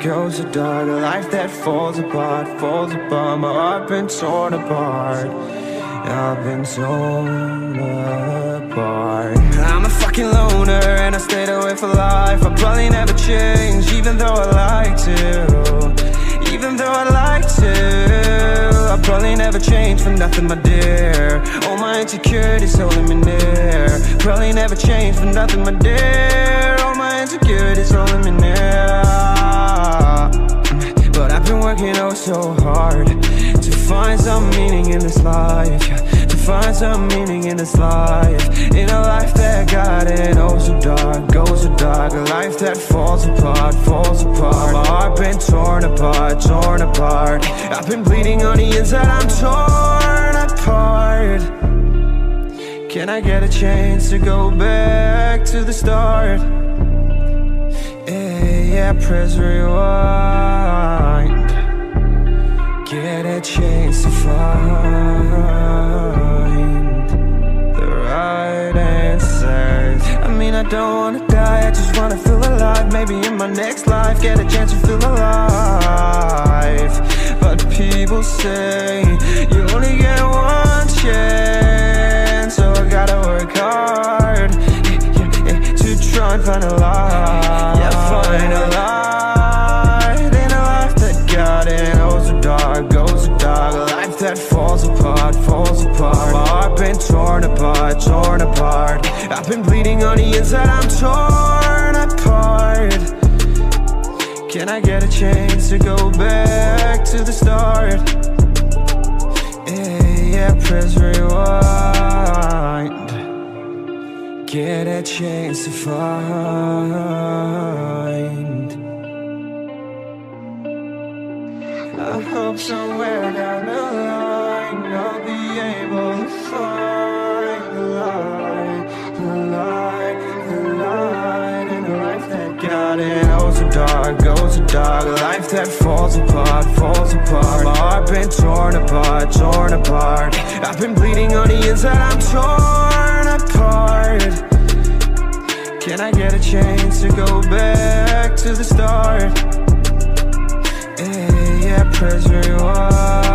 goes so dark. A life that falls apart, falls apart. My heart been torn apart. I've been torn apart. I'm a fucking loner and I stayed away for life. I'll probably never change, even though I like to. Even though I like to, I'll probably never change for nothing, my dear. All my insecurities holding me near. Probably never change for nothing, my dear. All my insecurities holding me near. But I've been working oh so hard to find some meaning in this life, to find some meaning in this life. In a life that got it oh so dark, goes so dark. A life that falls apart, falls apart. My heart been torn apart, torn apart. I've been bleeding on the inside, I'm torn apart. Can I get a chance to go back to the start? Yeah, press rewind. Get a chance to find the right answers. I mean, I don't wanna die, I just wanna feel alive. Maybe in my next life, get a chance to feel alive. But people say you only get one chance, so I gotta work hard to try and find a light. Yeah, find a light in a life that got it oh so dark, goes so dark. A life that falls apart, falls apart. My heart been torn apart, torn apart. I've been bleeding on the inside, I'm torn apart. Can I get a chance to go back to the start? Yeah, press rewind. Get a chance to find. I hope somewhere down the line I'll be able to find the light, the light, the light in a life that got it oh so dark, goes so dark. A life that falls apart, falls apart. My heart been torn apart, torn apart. I've been bleeding on the inside, I'm torn apart. Can I get a chance to go back to the start? Yeah, press rewind.